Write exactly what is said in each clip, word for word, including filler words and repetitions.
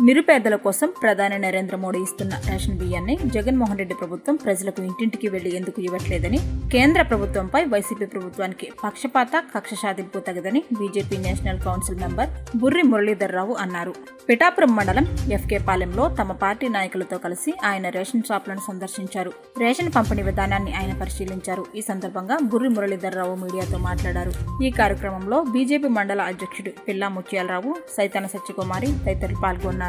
నిరుపేదల కోసం ప్రధాని నరేంద్ర మోడీ ఇస్తున్న రేషన్ బియ్యాన్ని జగన్మోహన్ రెడ్డి ప్రభుత్వం ప్రజలకు ఇంటింటికి వెళ్లి ఎందుకు ఇవ్వట్లేదని, కేంద్ర ప్రభుత్వంపై వైసీపీ ప్రభుత్వానికి పక్షపాత కక్ష సాధింపు తగదని BJP national council member Burri Muralidhar Rao అన్నారు. పిఠాపురం మండలం ఎఫ్కే పాలెంలో తమ పార్టీ నాయకులతో కలిసి ఆయన రేషన్ షాపులను సందర్శించారు. రేషన్ పంపిణీ విధానాన్ని ఆయన పరిశీలించారు. ఈ సందర్భంగా బుర్రి మురళీధర్రావు మీడియాతో మాట్లాడారు. ఈ కార్యక్రమంలో బీజేపీ మండల అధ్యక్షుడు పిల్లా ముత్యాలరావు, సైతన సత్యకుమారి తదితరులు పాల్గొన్నారు.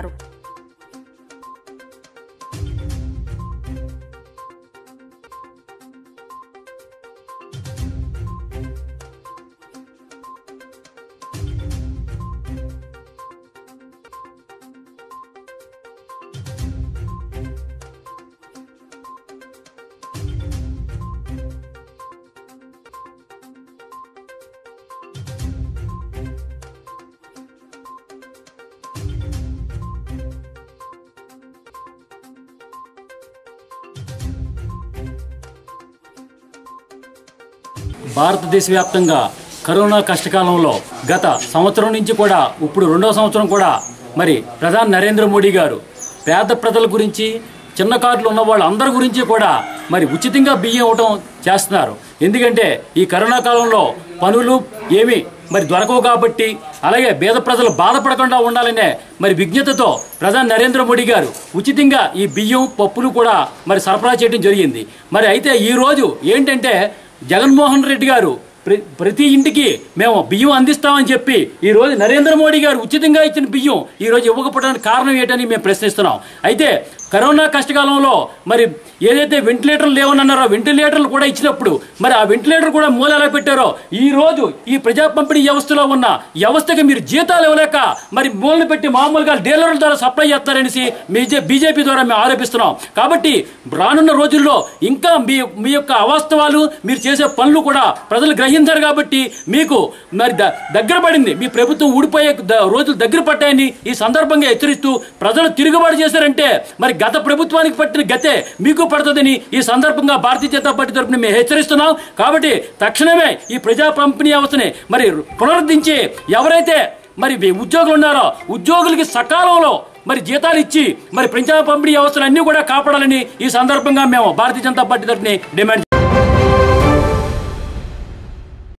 భారతదేశ వ్యాప్తంగా కరోనా కష్టకాలంలో గత సంవత్సరం నుంచి కూడా ఇప్పుడు రెండవ సంవత్సరం కూడా మరి ప్రధాని నరేంద్ర మోడీ గారు పేద ప్రజల గురించి, చిన్న కార్డులు ఉన్న వాళ్ళ అందరి గురించి కూడా మరి ఉచితంగా బియ్యం ఇవ్వటం చేస్తున్నారు. ఎందుకంటే ఈ కరోనా కాలంలో పనులు ఏమి మరి దొరకవు కాబట్టి, అలాగే పేద ప్రజలు బాధపడకుండా ఉండాలనే మరి విజ్ఞతతో ప్రధాని నరేంద్ర మోడీ గారు ఉచితంగా ఈ బియ్యం పప్పులు కూడా మరి సరఫరా చేయడం జరిగింది. మరి అయితే ఈరోజు ఏంటంటే జగన్మోహన్ రెడ్డి గారు ప్రతి ఇంటికి మేము బియ్యం అందిస్తామని చెప్పి ఈరోజు నరేంద్ర మోడీ గారు ఉచితంగా ఇచ్చిన బియ్యం ఈరోజు ఇవ్వకపోవడానికి కారణం ఏంటని మేము ప్రశ్నిస్తున్నాం. అయితే కరోనా కష్టకాలంలో మరి ఏదైతే వెంటిలేటర్లు లేవనన్నారో వెంటిలేటర్లు కూడా ఇచ్చినప్పుడు మరి ఆ వెంటిలేటర్ కూడా మూల ఎలా పెట్టారో, ఈ రోజు ఈ ప్రజా పంపిణీ వ్యవస్థలో ఉన్న వ్యవస్థకి మీరు జీతాలు ఇవ్వలేక మరి మూలను పెట్టి మామూలుగా డీలర్ల ద్వారా సప్లై చేస్తారనేసి బీజేపీ ద్వారా మేము ఆరోపిస్తున్నాం. కాబట్టి రానున్న రోజుల్లో ఇంకా మీ మీ యొక్క అవాస్తవాలు, మీరు చేసే పనులు కూడా ప్రజలు గ్రహించారు. కాబట్టి మీకు మరి దగ్గర పడింది, మీ ప్రభుత్వం ఊడిపోయే రోజులు దగ్గర పట్టాయని ఈ సందర్భంగా హెచ్చరిస్తూ ప్రజలు తిరుగుబాటు చేశారంటే మరి గత ప్రభుత్వానికి పట్టిన గతే మీకు పడుతుందని ఈ సందర్భంగా భారతీయ జనతా పార్టీ తరఫున మేము హెచ్చరిస్తున్నాం. కాబట్టి తక్షణమే ఈ ప్రజా పంపిణీ వ్యవస్థని మరి పునరుద్ధరించి ఎవరైతే మరి ఉద్యోగులు ఉన్నారో ఉద్యోగులకి సకాలంలో మరి జీతాలు ఇచ్చి మరి ప్రజా పంపిణీ వ్యవస్థలు అన్ని కూడా కాపాడాలని ఈ సందర్భంగా మేము భారతీయ జనతా పార్టీ తరఫున డిమాండ్